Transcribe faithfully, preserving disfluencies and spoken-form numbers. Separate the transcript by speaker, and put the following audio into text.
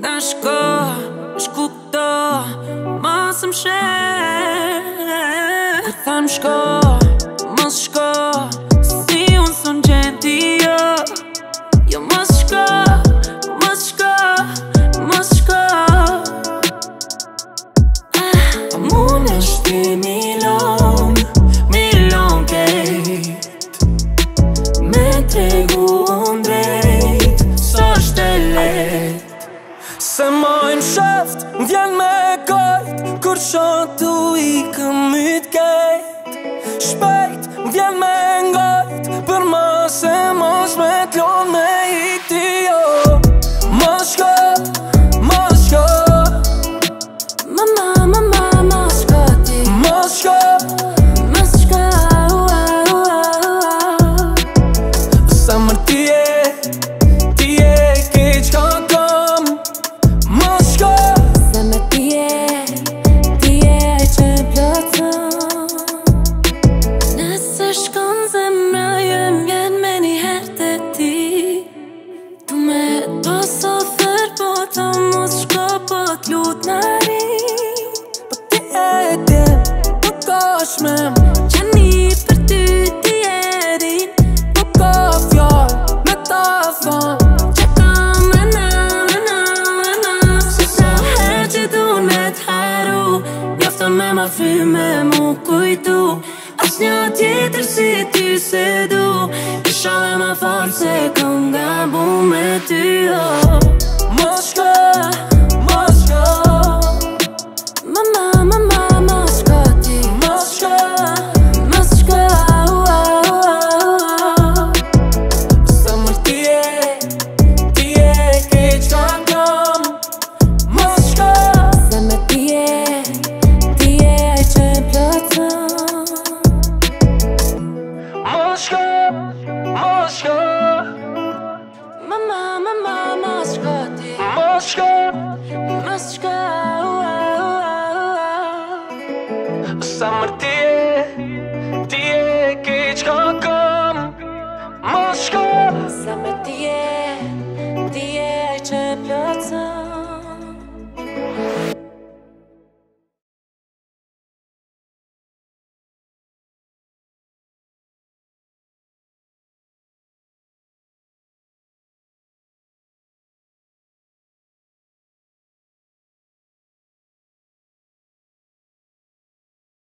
Speaker 1: Ta shko, shkupto, mos më sheh. Kur tham shko, mos shko, si unë son gjenti jo. Jo mos shko, mos shko, mos shko. A mun është ti milon, milon kejt. Me tregu unë drejt, s'osht e let.
Speaker 2: Se mojnë sheft, m'vjen me kajt, kur shotu i këmyt kejt. Shpejt, m'vjen me ngajt, për mos e mos me t'lon me iti jo. Mos shko, mos shko,
Speaker 1: Mama, mama, mos shko ti.
Speaker 2: mos shko,
Speaker 1: Mos shko, ua, ua, ua.
Speaker 2: sa mër ti e, ti e ke qka kam. Mos shko,
Speaker 1: Se me ti e, ti e që plotën. Nëse shkon zemra jem vjen me një herë të ti. Tu me do sofer po ta mos shko po t'lut në ri.
Speaker 2: po ti e tje, po kash me m,
Speaker 1: Qeni për ty ti e rin.
Speaker 2: po ka fjall me ta thon.
Speaker 1: Që kam rëna, rëna, rëna. Se sa her që du me t'haru, njofton me ma fry me mu kujtu. As një tjetër si ty se du, isha dhe ma falë se kom gabu me ty jo.
Speaker 2: Mos shko, mos shko,
Speaker 1: Mama, mama, mos shko ti.
Speaker 2: mos shko,
Speaker 1: Mos shko, ua, ua, ua.
Speaker 2: sa mër ti e, ti e ke qka kam. Mos shko,
Speaker 1: Se me ti e, ti e që plotën.
Speaker 2: mos shko, mos shko,
Speaker 1: Mama, mama, mos shko ti.
Speaker 2: mos shko,
Speaker 1: Mos shko, ua, ua, ua.
Speaker 2: sa mër ti e, ti e ke qka kam. Mos shko,
Speaker 1: Se me ti e, ti e që plotën.